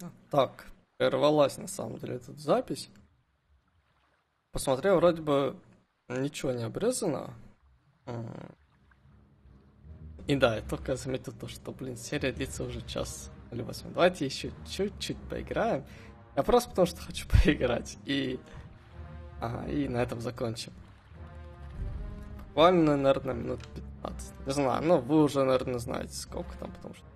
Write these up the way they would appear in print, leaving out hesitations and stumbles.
Так, прервалась на самом деле тут запись. Посмотрел, вроде бы ничего не обрезано. И да, я только заметил то, что, серия длится уже час или 8. Давайте еще чуть-чуть поиграем. Я просто потому что хочу поиграть. И на этом закончим. Буквально, наверное, минут 15. Не знаю, но вы уже, наверное, знаете, сколько там, потому что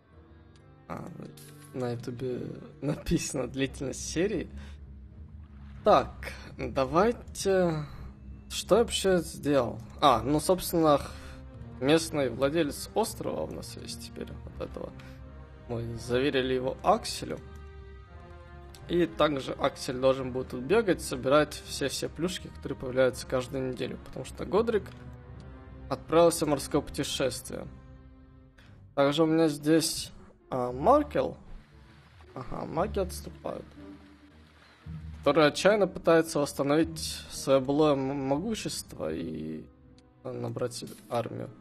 на ютубе написано длительность серии. Так, давайте... Что я вообще сделал? Собственно, местный владелец острова у нас есть теперь вот этого. Мы заверили его Акселю. И также Аксель должен будет тут бегать, собирать все плюшки, которые появляются каждую неделю. Потому что Годрик отправился в морское путешествие. Также у меня здесь Маркел. Маги отступают. Который отчаянно пытается восстановить свое былое могущество и набрать себе армию.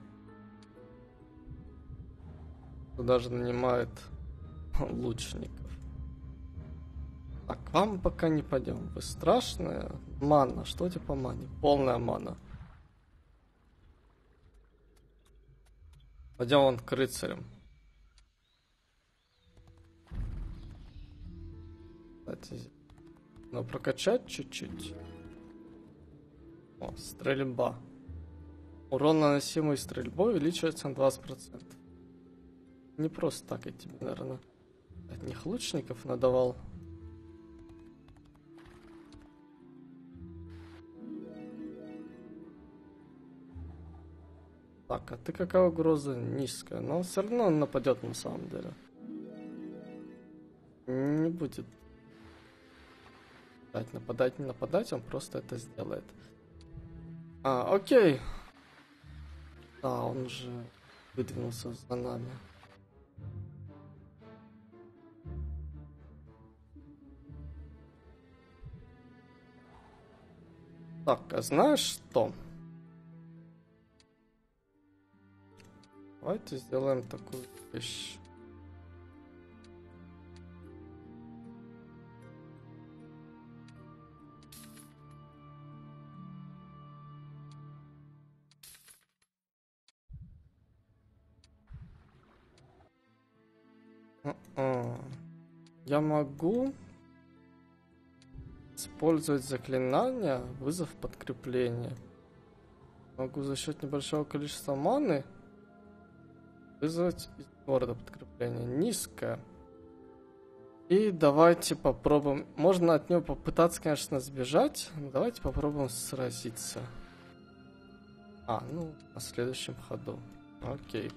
Даже нанимает лучников. Так, вам пока не пойдем. Вы страшные. Мана. Что у тебя по мане? Полная мана. Пойдем вон к рыцарям. Кстати, но прокачать чуть-чуть. О, стрельба. Урон, наносимый стрельбой, увеличивается на 20%. Не просто так я тебе, наверное, от них лучников надавал. Так, а ты какая угроза? Низкая. Но все равно он нападет на самом деле. Не будет нападать, не нападать, он просто это сделает. Окей. Да, он уже выдвинулся за нами. Так, а знаешь что? Давайте сделаем такую вещь. Я могу использовать заклинание вызов подкрепления. Могу за счет небольшого количества маны вызвать из города подкрепление. Низкое. И давайте попробуем. Можно от него попытаться, конечно, сбежать. Но давайте попробуем сразиться. На следующем ходу. Окей.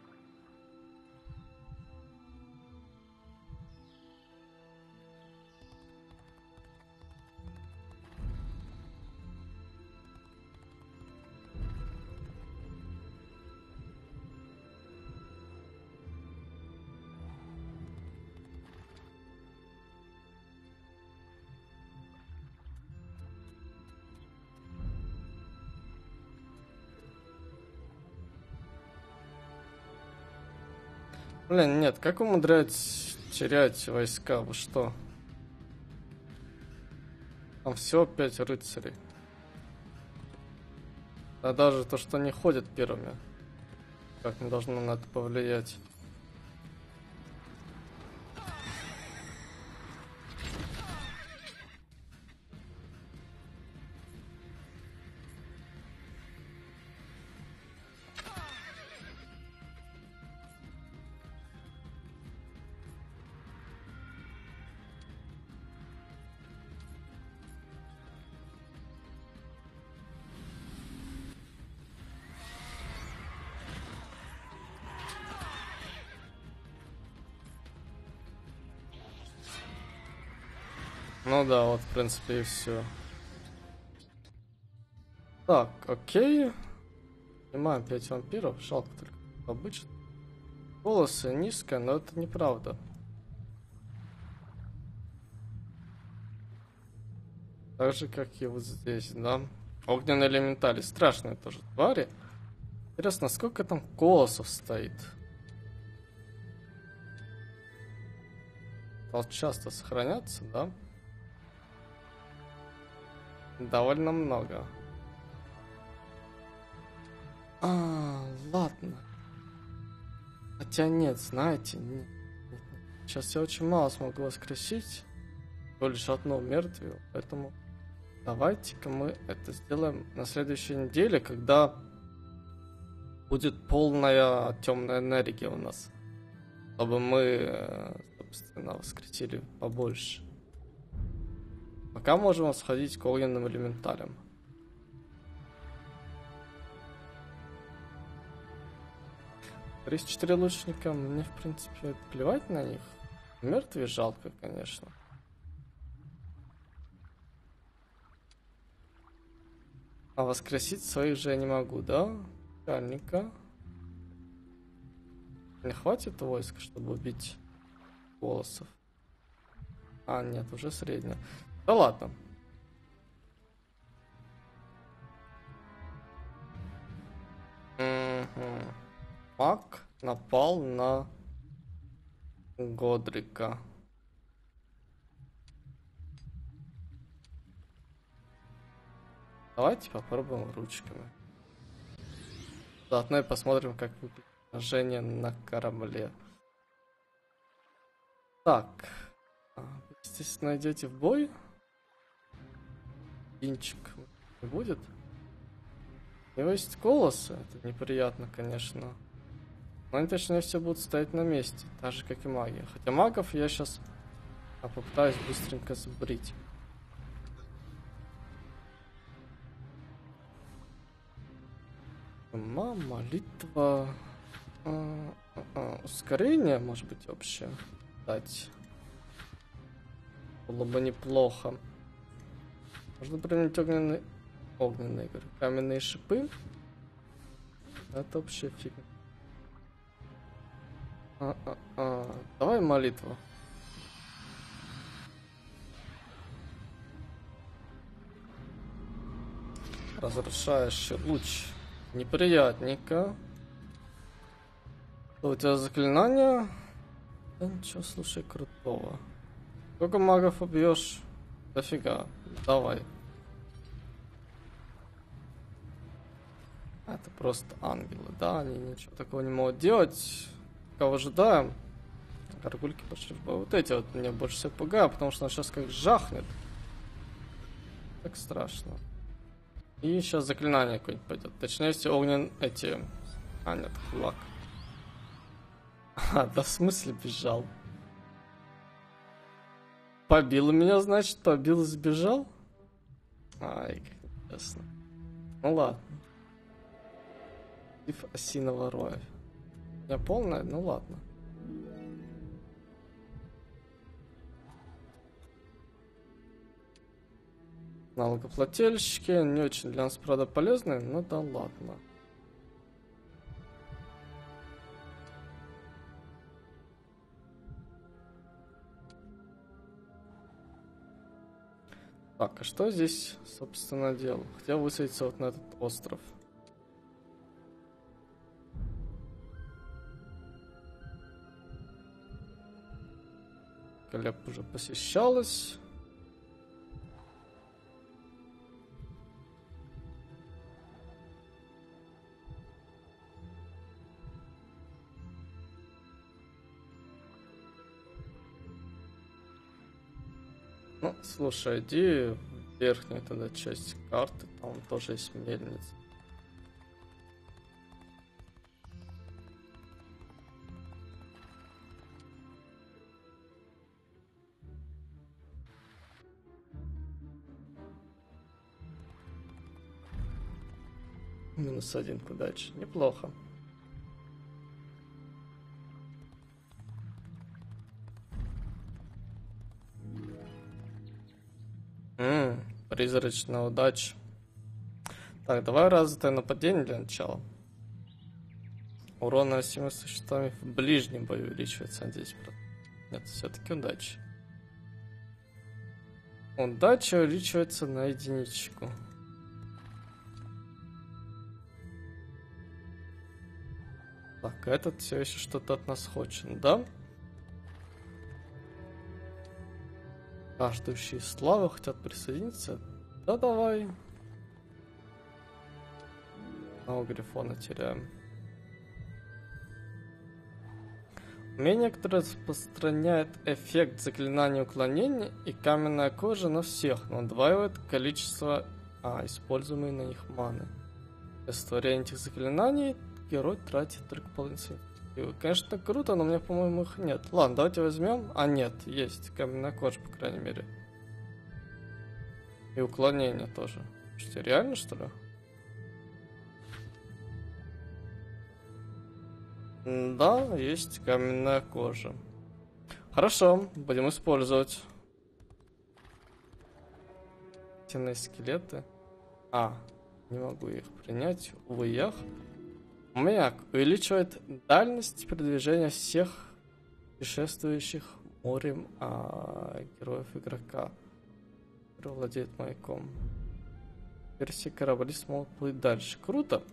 Нет, как умудряетесь терять войска? Вы что? Там всего 5 рыцарей. А даже то, что они ходят первыми, как не должно на это повлиять. Ну да, вот в принципе и все. Так, окей. Снимаем 5 вампиров. Жалко только обычно. Волосы низко, но это неправда. Так же, как и вот здесь, да. Огненные элементали. Страшные тоже твари. Интересно, сколько там колоссов стоит? стал часто сохраняться, да? Довольно много. Ладно. Хотя нет, знаете, сейчас я очень мало смогу воскресить. Всего лишь одну мертвую, поэтому давайте-ка мы это сделаем на следующей неделе, когда будет полная темная энергия у нас. Чтобы мы, собственно, воскресили побольше. Пока можем сходить к огненным элементалям. Есть 4 лучника, мне, в принципе, плевать на них. Мертвые жалко, конечно. А воскресить своих же я не могу, да? Начальника. Не хватит войска, чтобы убить голосов. А, нет, уже средняя. Да ладно. Маг напал на Годрика. Давайте попробуем ручками. Заодно и посмотрим, как выглядит сражение на корабле. Так. Естественно, идете в бой. Пинчик не будет. У него есть колосы. Это неприятно, конечно. Но они точнее все будут стоять на месте. Так же, как и маги. Хотя магов я сейчас попытаюсь быстренько сбрить. Молитва. Ускорение, может быть, вообще дать. Было бы неплохо. Можно применить огненные, говорю, каменные шипы. Это вообще фигня. Давай молитву. Разрушающий луч. Неприятненько. Что у тебя заклинание? Да ничего, слушай, крутого. Сколько магов убьешь? Дофига. Давай. Это просто ангелы, да? Они ничего такого не могут делать. Кого ожидаем? Горгульки пошли в бой. Вот эти вот меня больше всего пугают, потому что он сейчас как жахнет. Так страшно. И сейчас заклинание какое-нибудь пойдет. Точнее, если огнен эти... А, нет, флаг. Да в смысле бежал? Побил меня, значит, побил и сбежал? Ай, как интересно. Ну ладно. Тиф осиного роя. Я полная? Ну ладно. Налогоплательщики не очень для нас, правда, полезны, но да ладно. Так, а что здесь, собственно, делал? Хотел высадиться вот на этот остров. Колеб уже посещалась. Ну, слушай, иди в верхнюю тогда часть карты, там тоже есть мельница. -1 к удаче. Неплохо. Призрачная удача. Так, давай развитое нападение для начала. Урон наносимый существами в ближнем бою увеличивается на 10%. Нет, все-таки удача. Удача увеличивается на единичку. Так, этот все еще что-то от нас хочет, да? Жаждущие славы хотят присоединиться? Да давай. А у Грифона теряем. Умение, которое распространяет эффект заклинания уклонения и каменная кожа на всех, но удваивает количество используемой на них маны. Для створения этих заклинаний герой тратит только половину своей силы. Конечно, круто, но у меня, по-моему, их нет. Ладно, давайте возьмем. А, нет, есть каменная кожа, по крайней мере. И уклонение тоже. Что, реально, что ли? Да, есть каменная кожа. Хорошо, будем использовать. Стенные скелеты. Не могу их принять. Увы, ях. Маяк увеличивает дальность передвижения всех путешествующих морем героев игрока, который владеет маяком. Теперь все корабли смогут плыть дальше. Круто.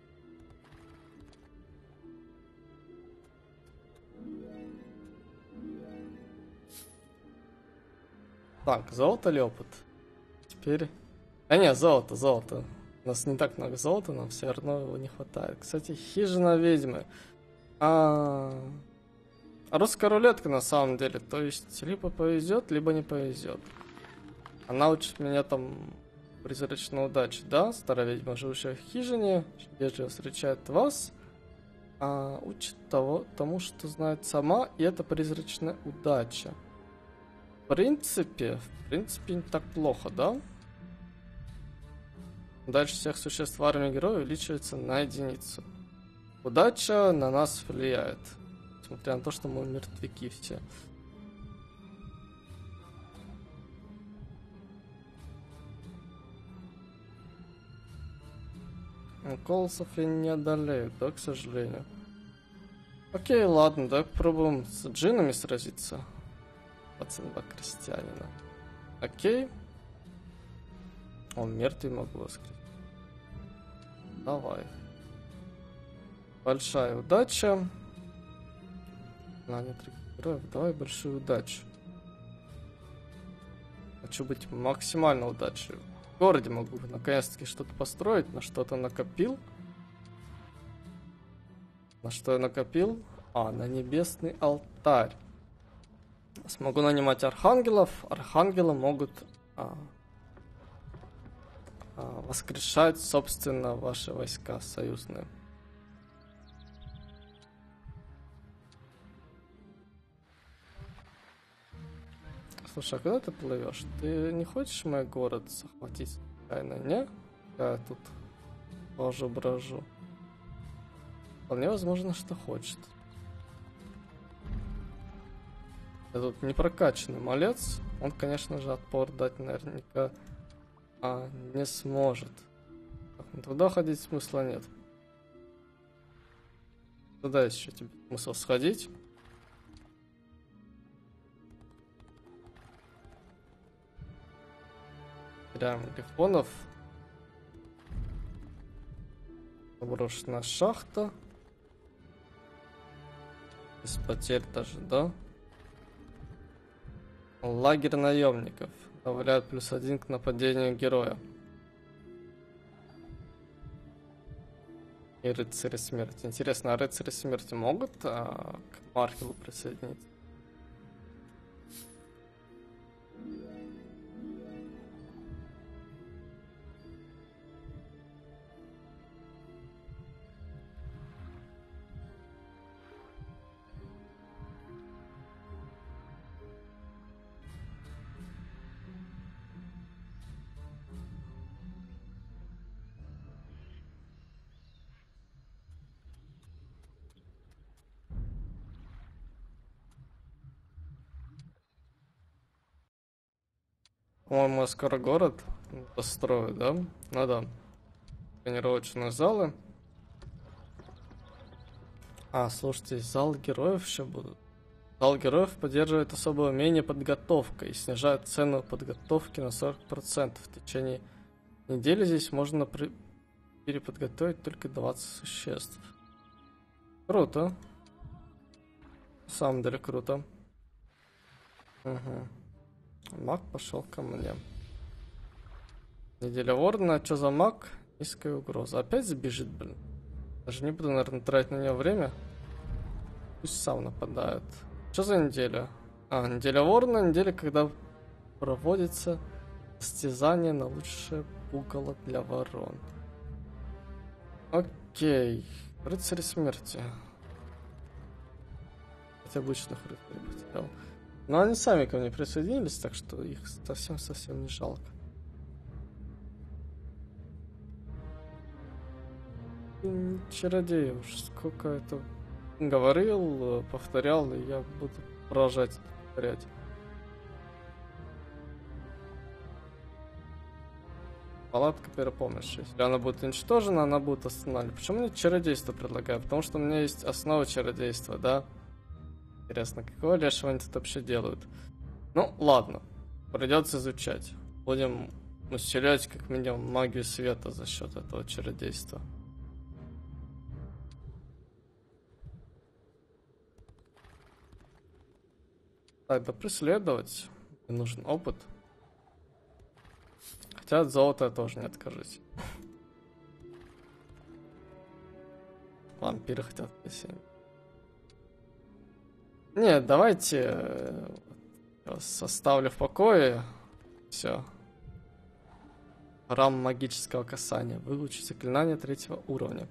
Так, золото или опыт? Теперь... нет, золото. У нас не так много золота, но все равно его не хватает. Кстати, хижина ведьмы. Русская рулетка на самом деле. То есть, либо повезет, либо не повезет. Она учит меня там призрачной удачи, да? Старая ведьма, живущая в хижине, вежливо встречает вас. Учит тому, что знает сама, и это призрачная удача. В принципе, не так плохо, да? Дальше всех существ в армии героя увеличивается на единицу. Удача на нас влияет. Несмотря на то, что мы мертвяки все. Колосов я не одолею, да, к сожалению. Окей, ладно, давай попробуем с джинами сразиться. Пацанба крестьянина. Окей. Он мертвый, могу воскресить. Давай. Большая удача. Нет героев. Давай большую удачу. Хочу быть максимально удачливым. В городе могу наконец-таки что-то построить, на что-то накопил. На что я накопил? На небесный алтарь. Смогу нанимать архангелов. Архангелы могут воскрешать, собственно, ваши войска союзные. Слушай, а куда ты плывешь? Ты не хочешь мой город захватить? Тайно, не? Я тут брожу. Вполне возможно, что хочет. Я тут непрокачанный малец. Он, конечно же, отпор дать наверняка не сможет. Туда ходить смысла нет. Туда еще тебе смысл сходить. Теряем грифонов. Заброшенная шахта. Без потерь даже, да? Лагерь наемников. Добавляют +1 к нападению героя. И рыцари смерти. Интересно, а рыцари смерти могут к Маркелу присоединиться? По-моему, я скоро город построю, да? Ну да. Тренировочные залы. Слушайте, зал героев еще будут. Зал героев поддерживает особое умение подготовка и снижает цену подготовки на 40%. В течение недели здесь можно переподготовить только 20 существ. Круто. На самом деле круто. Угу. Маг пошел ко мне. Неделя Ворона, что за маг? Низкая угроза. Опять забежит, блин. Даже не буду, наверное, тратить на него время. Пусть сам нападает. Что за неделя? Неделя Ворона, неделя, когда проводится состязание на лучшее пугало для ворон. Окей. Рыцари смерти. Хотя обычных рыцарей потерял. Но они сами ко мне присоединились, так что их совсем не жалко. Чародей уж сколько это говорил, повторял, и я буду продолжать повторять. Палатка первопомощи. Если она будет уничтожена, она будет остановлена. Почему мне чародейство предлагаю? Потому что у меня есть основа чародейства, да? Интересно, какого лешего они тут вообще делают? Ну, ладно. Придется изучать. Будем усилять как минимум магию света за счет этого чародейства. Так, да преследовать. Мне нужен опыт. Хотя от золота я тоже не откажусь. Вампиры хотят песен. Нет, давайте я вас оставлю в покое. Все. Храм магического касания. Выучить заклинание 3-го уровня.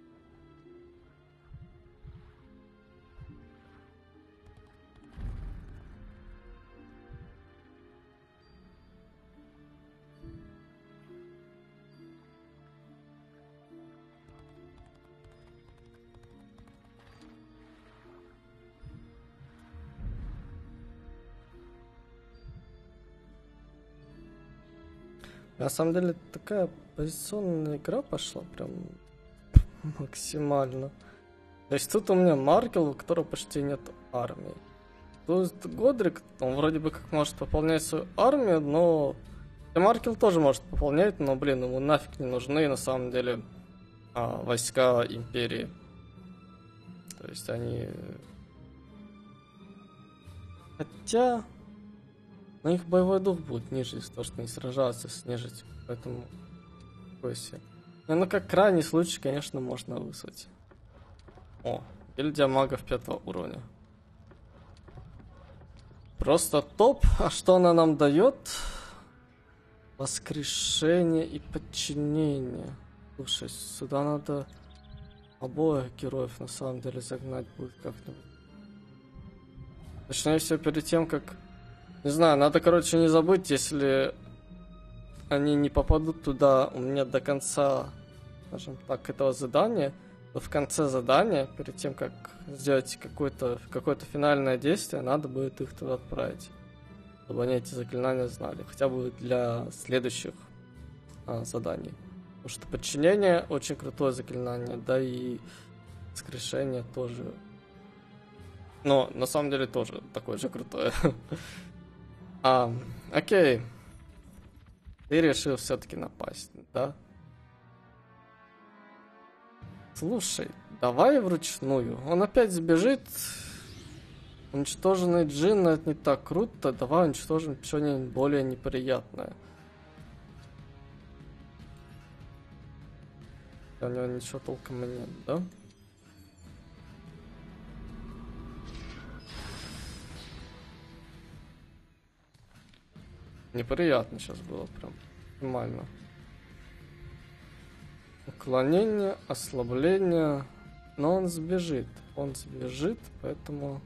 На самом деле такая позиционная игра пошла прям максимально. То есть тут у меня Маркел, у которого почти нет армии. Тут Годрик, он вроде бы как может пополнять свою армию, но Маркел тоже может пополнять, но, блин, ему нафиг не нужны на самом деле войска Империи. То есть они... Хотя... Но их боевой дух будет ниже из-за того, что они сражаются с нежитью. Поэтому... Ну, как крайний случай, конечно, можно вызвать. О, гильдия магов 5-го уровня. Просто топ. А что она нам дает? Воскрешение и подчинение. Слушай, сюда надо обоих героев на самом деле загнать будет как-нибудь. Точнее всего перед тем, как... Не знаю, надо, короче, не забыть, если они не попадут туда у меня до конца, скажем так, этого задания, то в конце задания, перед тем, как сделать какое-то финальное действие, надо будет их туда отправить, чтобы они эти заклинания знали, хотя бы для следующих заданий. Потому что подчинение очень крутое заклинание, да и воскрешение тоже. Но на самом деле тоже такое же крутое. Окей. Ты решил все-таки напасть, да? Слушай, давай вручную. Он опять сбежит. Уничтоженный джин, это не так круто. Давай уничтожим что-нибудь более неприятное. У него ничего толком и нет, да? Неприятно сейчас было прям. Нормально. Уклонение, ослабление. Но он сбежит. Он сбежит, поэтому...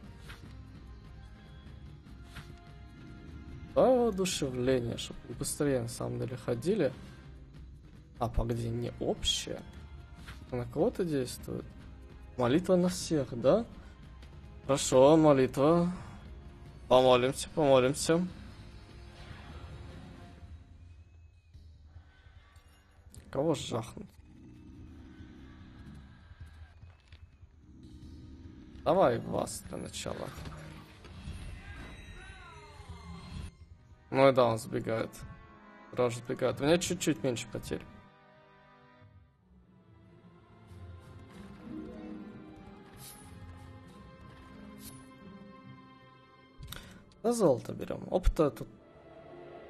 Да, воодушевление, чтобы быстрее на самом деле ходили. Погоди, не общее. На кого-то действует. Молитва на всех, да? Хорошо, молитва. Помолимся, помолимся. Кого жахнуть? Давай вас для начала. Ну и да, он сбегает. Сразу сбегает. У меня чуть-чуть меньше потерь. Да золото берем. Опыта тут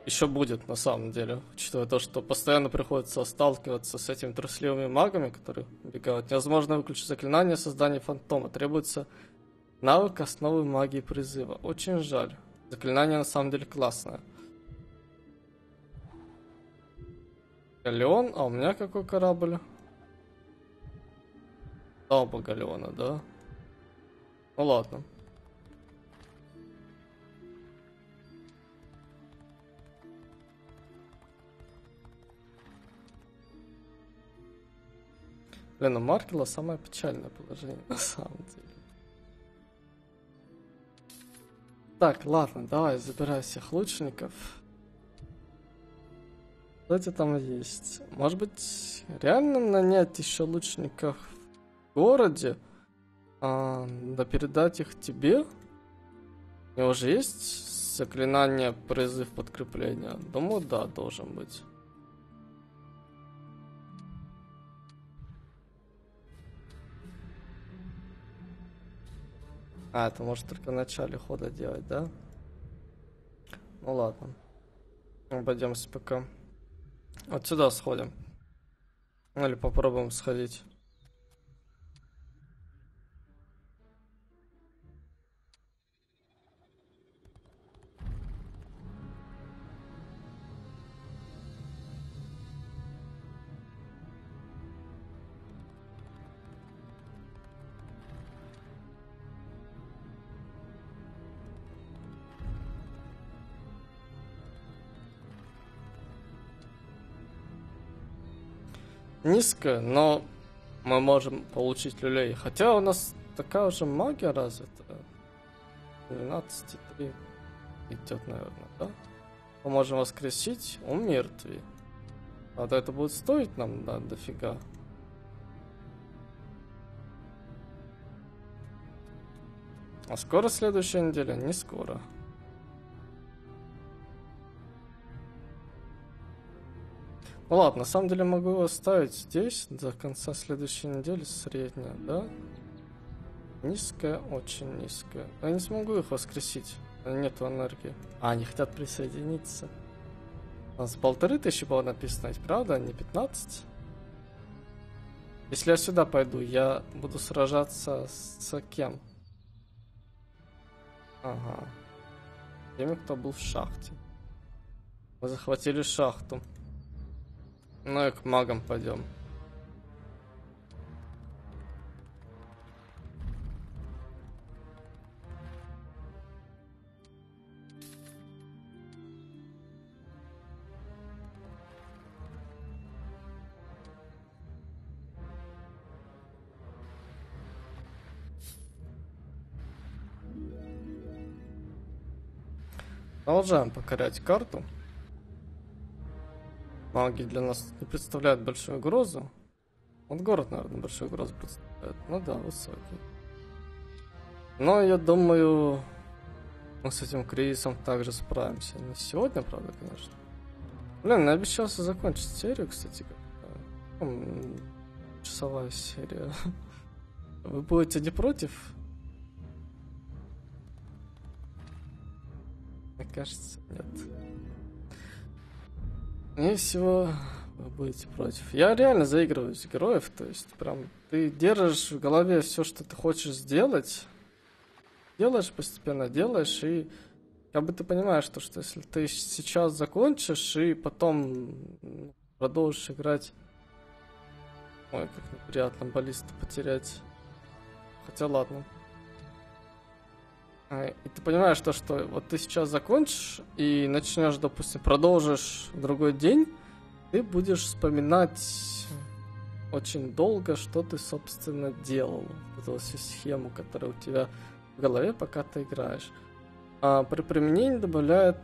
еще будет на самом деле, учитывая то, что постоянно приходится сталкиваться с этими трусливыми магами, которые убегают. Невозможно выключить заклинание создания фантома. Требуется навык основы магии призыва. Очень жаль. Заклинание на самом деле классное. Галеон? А у меня какой корабль? Оба галеона, да? Ну ладно. Блин, у Маркела самое печальное положение на самом деле. Так, ладно, давай, забирай всех лучников. Что это там есть? Может быть, реально нанять еще лучников в городе? Да передать их тебе? У него же есть заклинание призыв подкрепления? Думаю, да, должен быть. Это может только в начале хода делать, да? Ну ладно. Обойдемся пока. Вот сюда сходим. Или попробуем сходить. Низкая, но мы можем получить люлей. Хотя у нас такая уже магия развита. 12,3 идет, наверное, да? Мы можем воскресить умертви. Правда, это будет стоить нам, да, дофига. А скоро следующая неделя? Не скоро. Ну ладно, на самом деле могу его оставить здесь до конца следующей недели, средняя, да? Низкая, очень низкая. Я не смогу их воскресить. Нету энергии. Они хотят присоединиться. У нас 1500 было написано, ведь правда? Не 15? Если я сюда пойду, я буду сражаться с кем? Ага. Теми, кто был в шахте. Мы захватили шахту. Ну и к магам пойдем. Продолжаем покорять карту. Маги для нас не представляют большую угрозу. Вот город, наверное, большую угрозу представляет. Ну да, высокий. Но я думаю, мы с этим кризисом также справимся. Не сегодня, правда, конечно. Блин, я обещался закончить серию, кстати. Часовая серия. Вы будете не против? Мне кажется, нет. Мне всего вы будете против. Я реально заигрываю с героев, то есть прям ты держишь в голове все, что ты хочешь сделать, делаешь постепенно, делаешь, и как бы ты понимаешь, что если ты сейчас закончишь и потом продолжишь играть, ой, как неприятно баллиста потерять. Хотя ладно. И ты понимаешь то, что вот ты сейчас закончишь и начнешь, допустим, продолжишь в другой день, ты будешь вспоминать очень долго, что ты, собственно, делал. Эту всю схему, которая у тебя в голове, пока ты играешь. А при применении добавляют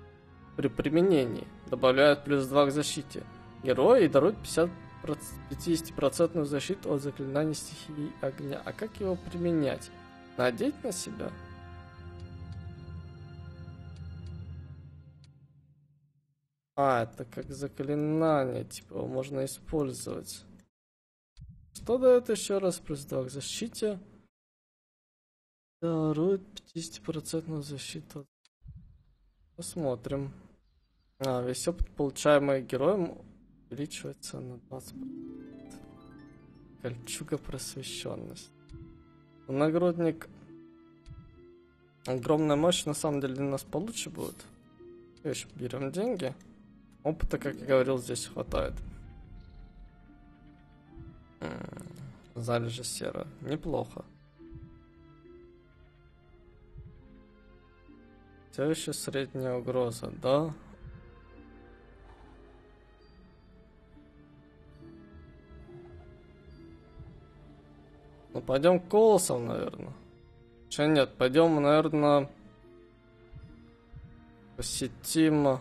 плюс 2 к защите героя и дарует 50% защиту от заклинаний стихии огня. А как его применять? Надеть на себя? Это как заклинание, типа его можно использовать. Что дает еще раз плюс 2 к защите? Дарует 50% защиту. Посмотрим. Весь опыт, получаемый героем, увеличивается на 20%. Кольчуга просвещенность. Нагрудник. Огромная мощь на самом деле для нас получше будет. Еще берем деньги. Опыта, как я говорил, здесь хватает. Залежи сера. Неплохо. Все еще средняя угроза, да? Ну, пойдем к колосам, наверное. Че нет, пойдем, наверное, посетим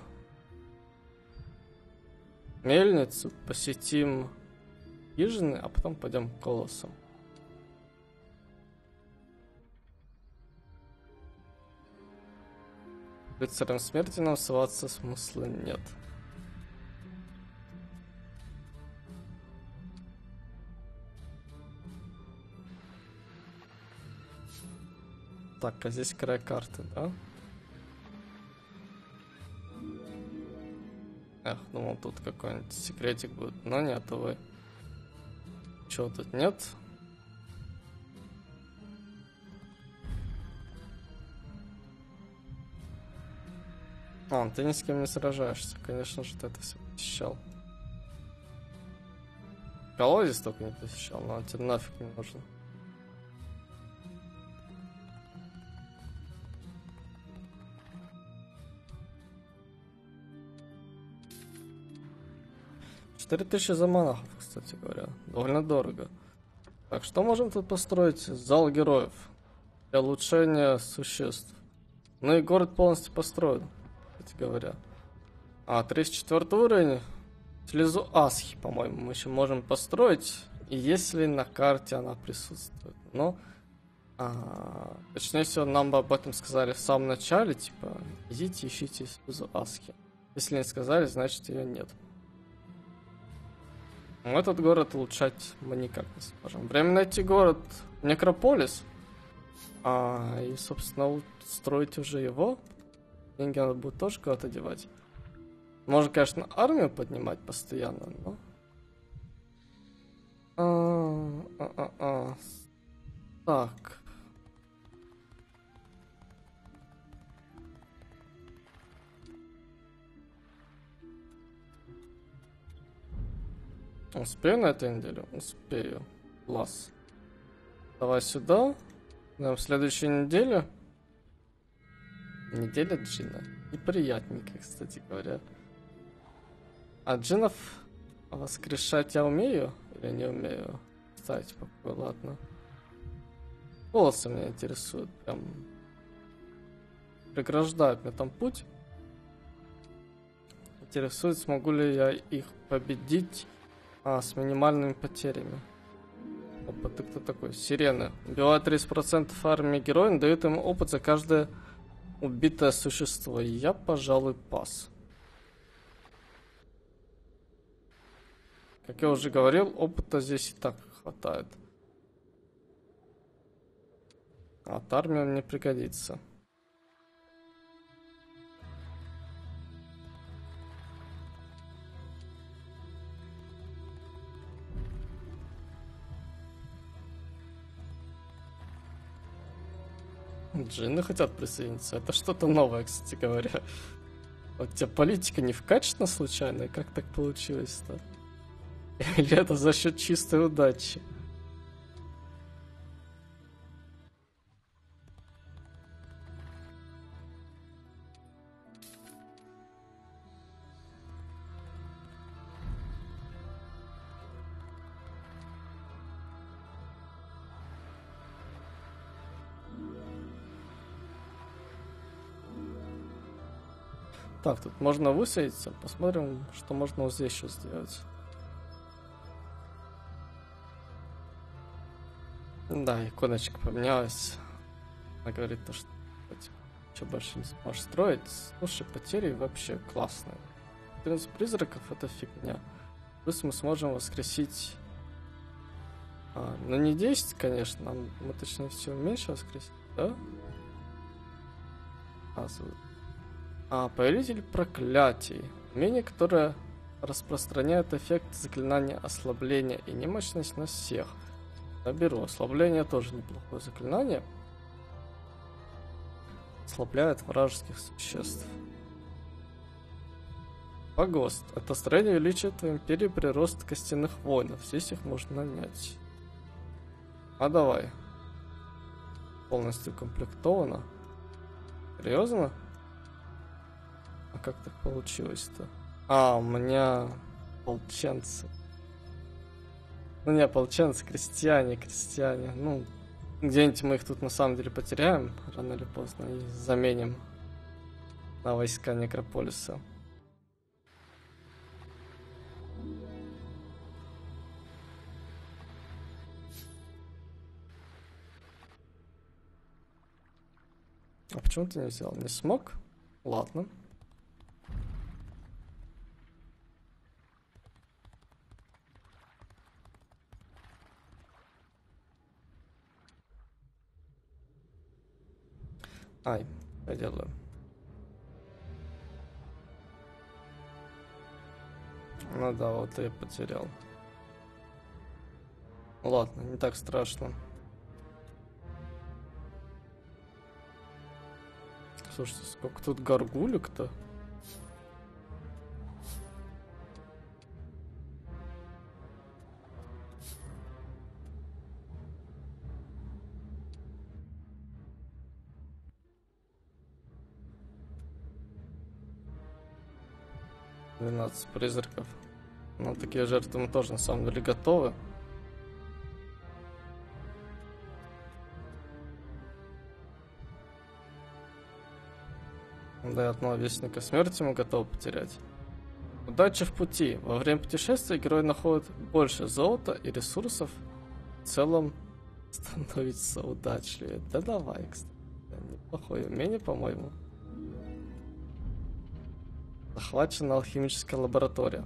мельницу, посетим хижины, а потом пойдем к колосам. Рыцарем смерти нам ссылаться смысла нет. Так, а здесь край карты, да? Эх, думал, тут какой-нибудь секретик будет, но нет, увы. Чего тут нет? Ты ни с кем не сражаешься. Конечно же, ты это все посещал. Колодец только не посещал, но он тебе нафиг не нужен. $4000 за монахов, кстати говоря. Довольно дорого. Так, что можем тут построить? Зал героев. Для улучшения существ. Ну и город полностью построен, кстати говоря. 34 уровень. Слезу Асхи, по-моему, мы еще можем построить, если на карте она присутствует. Но, точнее всего, нам бы об этом сказали в самом начале, типа, идите, ищите слезу Асхи. Если не сказали, значит ее нет. Этот город улучшать мы никак не сможем. Время найти город Некрополис. И, собственно, строить уже его. Деньги надо будет тоже куда-то девать. Можно, конечно, армию поднимать постоянно, но... Так. Успею на этой неделе? Успею. Класс. Давай сюда. На следующей неделе. Неделя джина. Неприятненько, кстати говоря. А джинов воскрешать я умею? Или не умею? Кстати, покой, ладно. Волосы меня интересуют. Прям преграждают мне там путь. Интересует, смогу ли я их победить с минимальными потерями. Опыт, ты кто такой? Сирена. Убивает 30% армии героев, дает им опыт за каждое убитое существо. Я, пожалуй, пас. Как я уже говорил, опыта здесь и так хватает. От армии он не пригодится. Джинны хотят присоединиться. Это что-то новое, кстати говоря. Вот тебя политика не вкачана случайно? Как так получилось-то? Или это за счет чистой удачи? Так, тут можно высадиться. Посмотрим, что можно вот здесь еще сделать. Да, иконочка поменялась. Она говорит, то, что больше не сможешь строить. Слушай, потери вообще классные. 14 призраков это фигня. Плюс мы сможем воскресить... ну не 10, конечно. Мы точнее всего меньше воскресить, да? Повелитель проклятий. Умение, которое распространяет эффект заклинания ослабления и немощность на всех. Заберу. Ослабление тоже неплохое заклинание. Ослабляет вражеских существ. Погост. Это строение увеличивает в империи прирост костяных воинов. Здесь их можно нанять. Давай. Полностью комплектовано. Серьезно? А как так получилось-то? У меня ополченцы. Ну не ополченцы, крестьяне. Ну, где-нибудь мы их тут на самом деле потеряем, рано или поздно, и заменим на войска Некрополиса. А почему ты не взял? Не смог? Ладно. Я делаю. Ну да, вот я потерял. Ладно, не так страшно. Слушайте, сколько тут горгулек-то? Призраков. Ну, такие жертвы мы тоже на самом деле готовы. Да и одного вестника смерти мы готовы потерять. Удача в пути. Во время путешествия герой находит больше золота и ресурсов. В целом становится удачливее. Да давай, кстати. Неплохое умение, по-моему. Захвачена алхимическая лаборатория.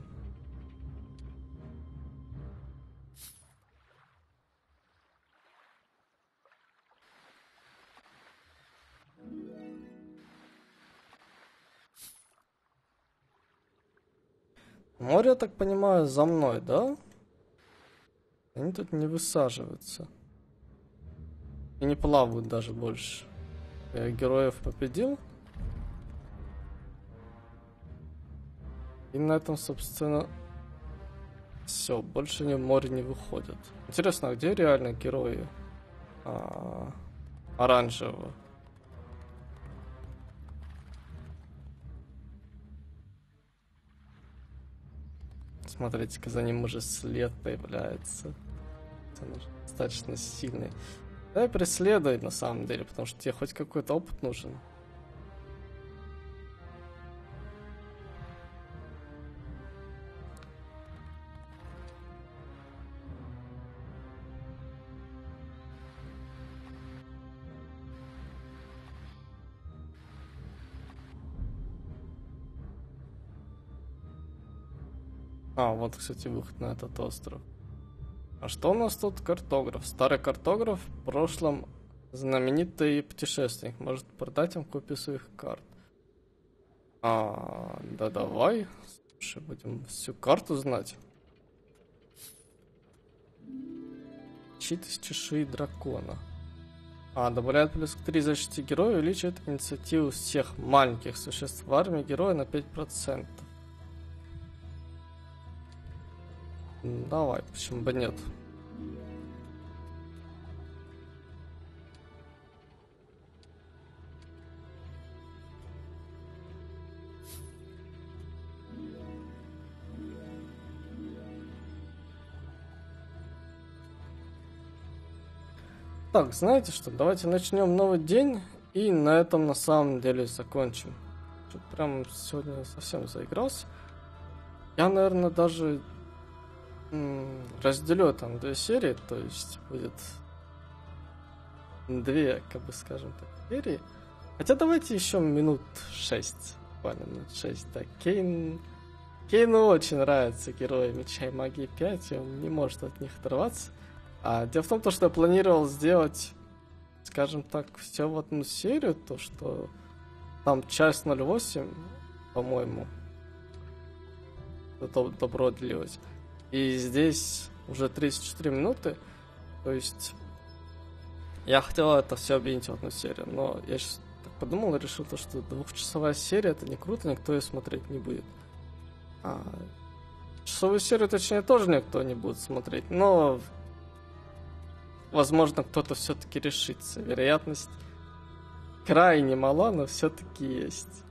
Море, я так понимаю, за мной, да? Они тут не высаживаются. И не плавают даже больше. Я героев победил. И на этом, собственно, все. Больше они в море не выходят. Интересно, а где реально герои оранжевого? Смотрите-ка, за ним уже след появляется. Он уже достаточно сильный. Давай преследуй, на самом деле, потому что тебе хоть какой-то опыт нужен. Вот, кстати, выход на этот остров. А что у нас тут? Картограф. Старый картограф, в прошлом знаменитый путешественник. Может продать им копию своих карт. Да давай. Слушай, будем всю карту знать. Щит из чешуи дракона. Добавляет плюс к 3 защите героя, увеличивает инициативу всех маленьких существ в армии героя на 5%. Давай, почему бы нет? Так, знаете что? Давайте начнем новый день и на этом на самом деле закончим. Что-то прям сегодня совсем заигрался. Я, наверное, даже разделю там 2 серии, то есть будет 2, как бы скажем так, серии. Хотя давайте еще минут 6, буквально минут 6. Так, Кейну очень нравятся герои Меча и Магии 5, и он не может от них оторваться. Дело в том, что я планировал сделать, скажем так, все в одну серию, то что там часть 08, по-моему, это добро длилось. И здесь уже 34 минуты. То есть я хотел это все объединить в одну серию, но я сейчас так подумал и решил, что двухчасовая серия это не круто, никто ее смотреть не будет. Часовую серию, точнее, тоже никто не будет смотреть, но возможно, кто-то все-таки решится. Вероятность крайне мала, но все-таки есть.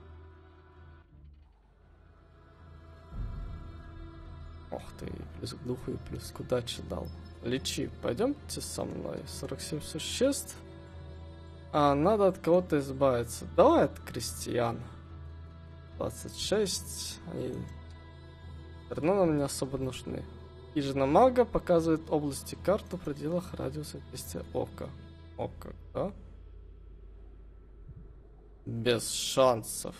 Ох ты, плюс к духу и плюс к удаче дал. Лечи, пойдемте со мной. 47 существ. Надо от кого-то избавиться. Давай от крестьян. 26. Они все равно нам не особо нужны. Хижина мага показывает области карты в пределах радиуса действия ока. Ока, да? Без шансов.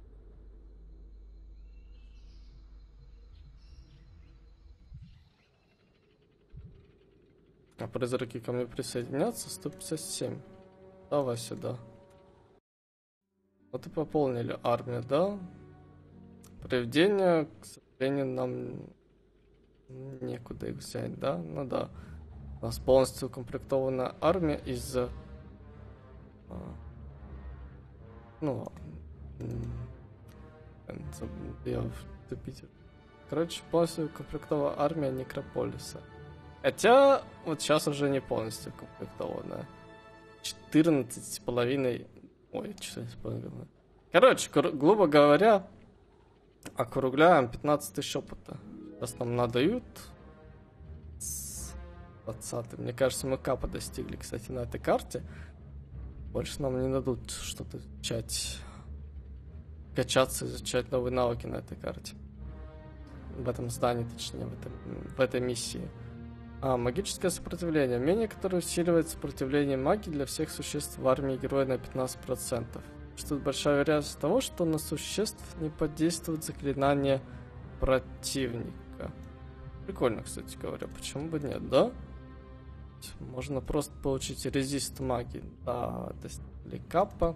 А призраки ко мне присоединятся? 157. Давай сюда. Вот и пополнили армию, да? Привидения, к сожалению, нам некуда их взять, да? Ну да. У нас полностью укомплектованная армия из-за... Ну ладно. Короче, полностью укомплектованная армия Некрополиса. Хотя, вот сейчас уже не полностью укомплектованная. 14,5... Ой, 14,5... Короче, грубо говоря, округляем 15 тысяч опыта. Сейчас нам надают 20. Мне кажется, мы капа достигли, кстати, на этой карте. Больше нам не дадут что-то изучать. Качаться, изучать новые навыки на этой карте. В этом здании, точнее, в этой миссии. Магическое сопротивление. Умение, которое усиливает сопротивление магии для всех существ в армии героя на 15%. Существует большая вероятность того, что на существ не подействует заклинание противника. Прикольно, кстати говоря. Почему бы нет, да? Можно просто получить резист магии. Да, достигли капа.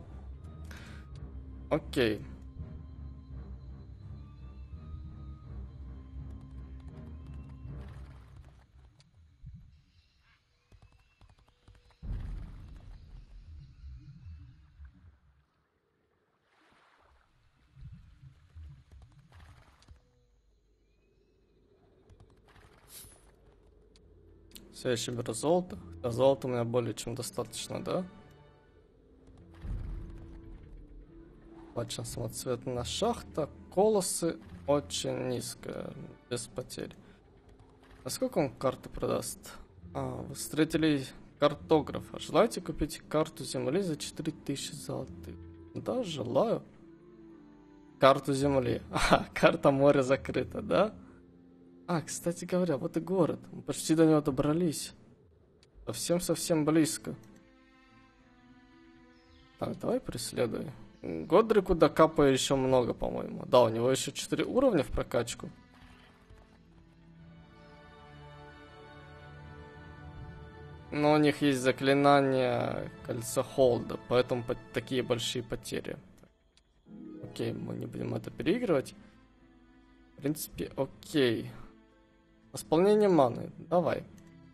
Окей. Следующий беру золото. А золота у меня более чем достаточно, да? Очень самоцветная шахта. Колосы очень низкая. Без потерь. А сколько он карты продаст? Вы встретили картографа. Желаете купить карту земли за 4000 золотых? Да, желаю. Карту земли. Карта моря закрыта, да? Кстати говоря, вот и город. Мы почти до него добрались. Совсем-совсем близко. Так, давай преследуй. Годрику до капа еще много, по-моему. Да, у него еще 4 уровня в прокачку. Но у них есть заклинание кольца Холда, поэтому такие большие потери. Окей, мы не будем это переигрывать. В принципе, окей. Восполнение маны. Давай.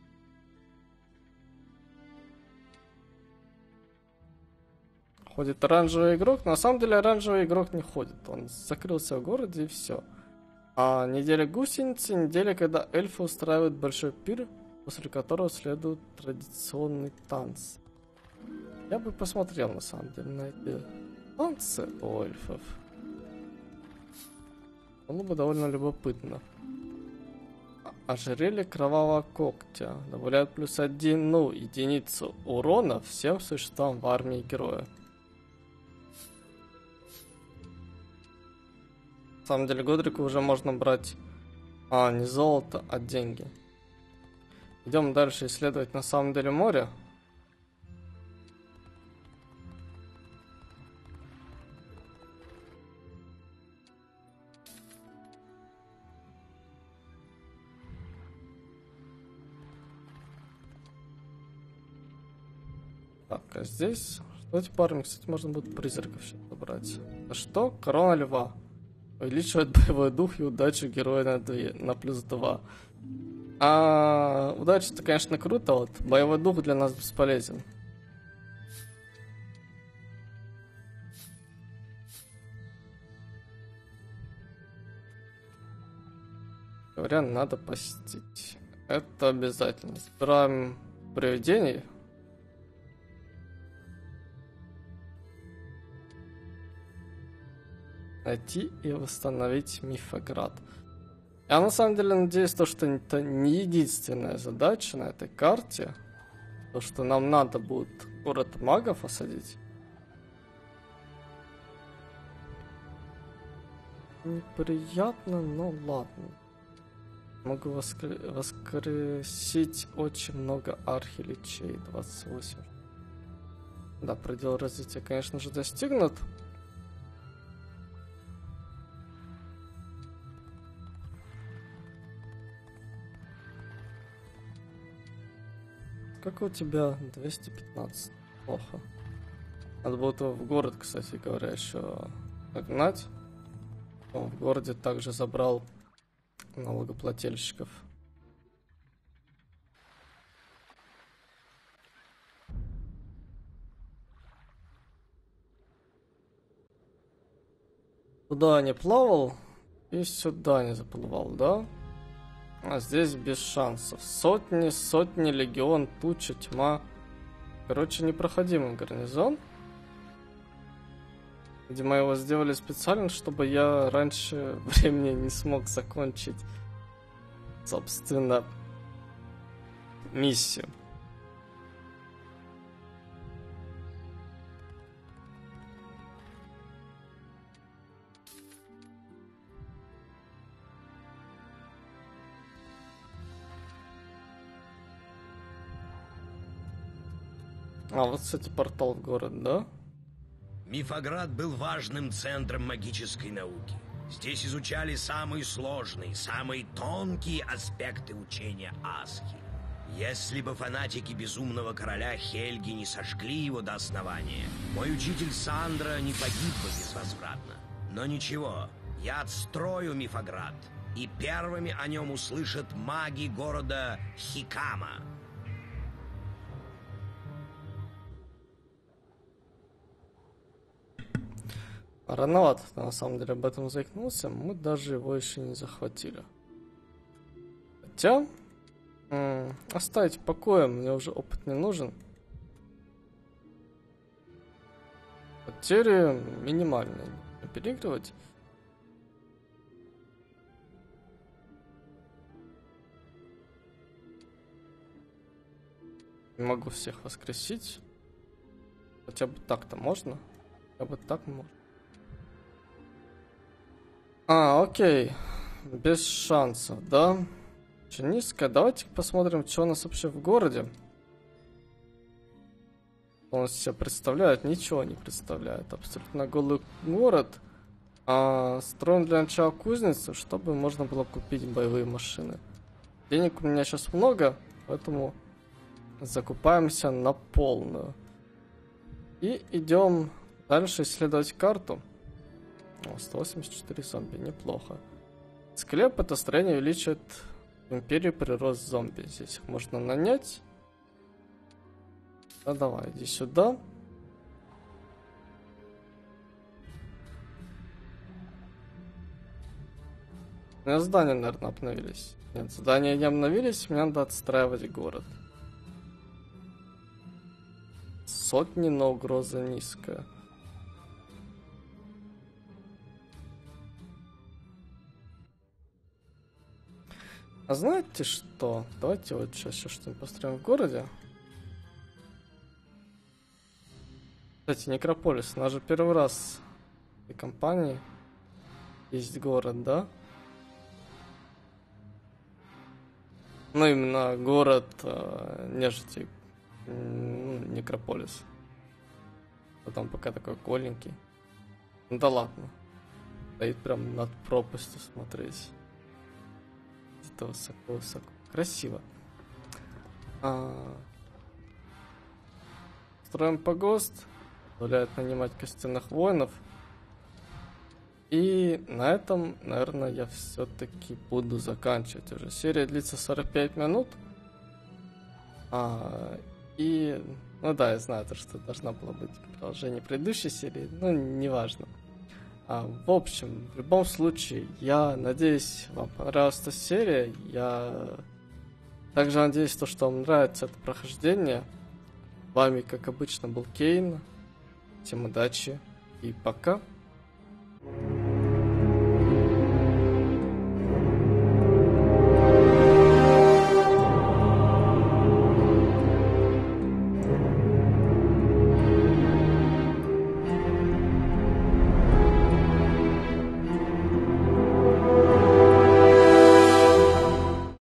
Ходит оранжевый игрок. На самом деле оранжевый игрок не ходит. Он закрылся в городе и все. Неделя гусеницы. Неделя, когда эльфы устраивают большой пир, после которого следуют традиционные танцы. Я бы посмотрел, на самом деле, на эти танцы у эльфов. Было бы довольно любопытно. Ожерелье кровавого когтя. Добавляет плюс 1 единицу урона всем существам в армии героя. На самом деле Годрику уже можно брать не золото, а деньги. Идем дальше исследовать на самом деле море. Так, а здесь Давайте парами, кстати, можно будет призраков сейчас собрать. А что? Корона льва. Увеличивает боевой дух и удачу героя на плюс 2. А удача это, конечно, круто, вот боевой дух для нас бесполезен. Говоря, надо посетить. Это обязательно. Собираем привидений. Найти и восстановить Мифаград. Я на самом деле надеюсь, что это не единственная задача на этой карте. То, что нам надо будет город магов осадить. Неприятно, но ладно. Могу воскресить очень много архиличей. 28. Да, предел развития, конечно же, достигнут. Как у тебя 215? Плохо. Надо будет его в город, кстати говоря, еще нагнать. Он в городе также забрал налогоплательщиков. Туда не плавал и сюда не заплывал, да? А здесь без шансов. Сотни, легион, туча, тьма. Короче, непроходимый гарнизон. Видимо, его сделали специально, чтобы я раньше времени не смог закончить, собственно, миссию. А, вот, кстати, портал в город, да? Мифаград был важным центром магической науки. Здесь изучали самые сложные, самые тонкие аспекты учения Асхи. Если бы фанатики Безумного Короля Хельги не сожгли его до основания, мой учитель Сандра не погиб бы безвозвратно. Но ничего, я отстрою Мифаград, и первыми о нем услышат маги города Хикама. Рановато, на самом деле, об этом заикнулся. Мы даже его еще не захватили. Хотя, оставить в покое, мне уже опыт не нужен. Потери минимальные. Не переигрывать. Не могу всех воскресить. Хотя бы так-то можно. Хотя бы так можно. А, окей. Без шансов, да? Очень низкая. Давайте посмотрим, что у нас вообще в городе. Он себя представляет, ничего не представляет. Абсолютно голый город. Строим для начала кузницу, чтобы можно было купить боевые машины. Денег у меня сейчас много, поэтому закупаемся на полную. И идем дальше исследовать карту. 184 зомби, неплохо. Склеп это строение увеличивает в империи прирост зомби. Здесь их можно нанять. Ну давай, иди сюда. У меня здания, наверное, обновились. Нет, здания не обновились, мне надо отстраивать город. Сотни, но угроза низкая. А знаете что? Давайте вот сейчас еще что-нибудь построим в городе. Кстати, Некрополис, у нас же первый раз в этой компании есть город, да? Ну, именно город нежити. Некрополис. Потом пока такой голенький. Ну да ладно. Стоит прям над пропастью смотреть. Это высоко-высоко. Красиво. Строим погост. позволяет нанимать костяных воинов. И на этом, наверное, я все-таки буду заканчивать уже. Серия длится 45 минут. И, ну да, я знаю, что должна была быть продолжение предыдущей серии, но неважно. В общем, в любом случае, я надеюсь, вам понравилась эта серия. Я также надеюсь, что вам нравится это прохождение. Вами, как обычно, был Кейн. Всем удачи и пока.